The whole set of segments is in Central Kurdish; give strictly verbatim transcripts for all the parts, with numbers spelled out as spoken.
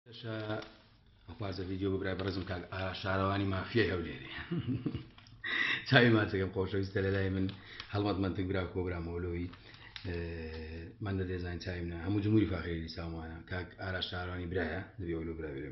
خوازە ڤیدیۆ ببرای بەڕێزم کاک شارەوانی مافیای هەولێرێ چاوی ماچەکەم خۆشەویستە لە لای من هەڵمەت منتق برا کۆبرامەوەلەوەی من لە دێزانین چاوی منە هەموو جمهوری فاخێری ساومانە کاک ئارا شارەوانی برایە دەبێ ئەولۆ برا بێرم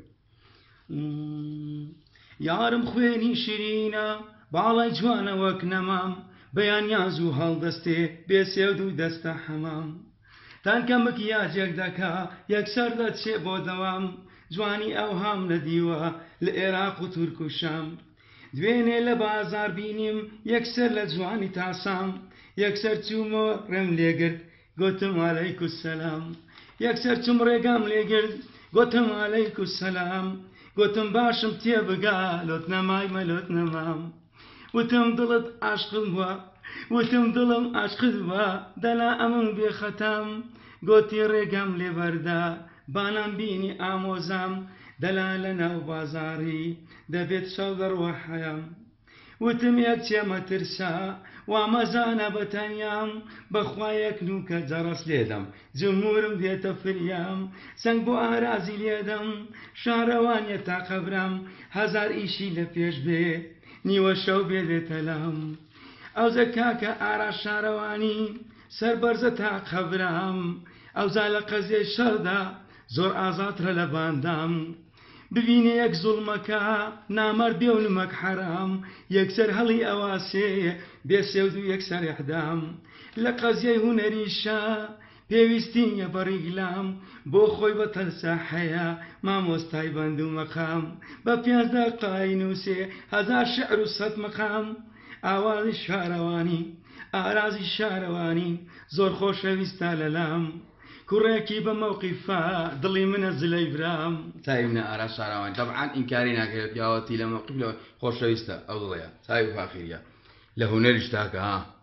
یارم خوێنی شیرینە باڵای جوانە وەک نەمام بەیانیاز و هەڵدەستێ بێسێود و دەستە حەمام تانکە مکیاجێک دەکا یەکسەر دەچێ بۆ دەوام جوانی ئەو هام لە دیوە لە عێراق و تورک و شام دوێنێ لە بازار بینیم یەکسەر لە جوانی تاسام یەکسەر چوومەوە ڕێم لێگرت گوتم عەلەیکو سەلام یەکسەر چوم ڕێگام لێگرت گوتم عەلەیکو سەلام گوتم باشم تێبگا لۆت نەمای مەلۆت نەمام وتم دڵت عاشقم بووە وتم دڵم عاشقت بووە دەلا ئەمن بێخەتام گوتی ڕێگام لێبەردا بانام بینی ئامۆزام دەلا لە ناو بازاڕی دەبێت شەو دەڕوە حەیام وتم یەک چێمە ترسا وامەزانە بەتەنیام بەخوا یەک نوکە جەڕەس لێدەم جمهورم دێتە فریام سەنگ بۆ ئارازی لێدەم شارەوانیە تا قەبرام هەزار ئیشی لە پێش بێ نیوە شەو بێ دێتە لام ئەوزە کاکە ئارا شارەوانی سەربەرزە تا قەبرام ئەوزا لە قەزیە شەردا زۆر ئازاترە لە باندام ببینێ یەک زوڵمەکە نامەرد بێ و نمەک حەرام یەکسەر هەڵی ئەواسێ بێسێود و یەکسەر ئیحدام لە قەزیەی هونەریشە پێویستی نییە بەڕیگلام بۆ خۆی بە تەلسە حەیە مامۆستای بەند و مەقام بە پێنجدە قای نووسێ هەزار شعر و سەد مەقام ئاوازی شارەوانی ئارازی شارەوانی زۆر خۆشەویستە لەلام کوڕێکی بە مەوقیفە دڵی منە زلەی برام چاوی منە ئارا شارەوانی طبعاً ئینکاری ناکرێت پیاوەتی لە مەوقیف لەوە خۆشەویستە ئەو دڵەیە چاوی فاخیریە لە هونەریش تاکە ها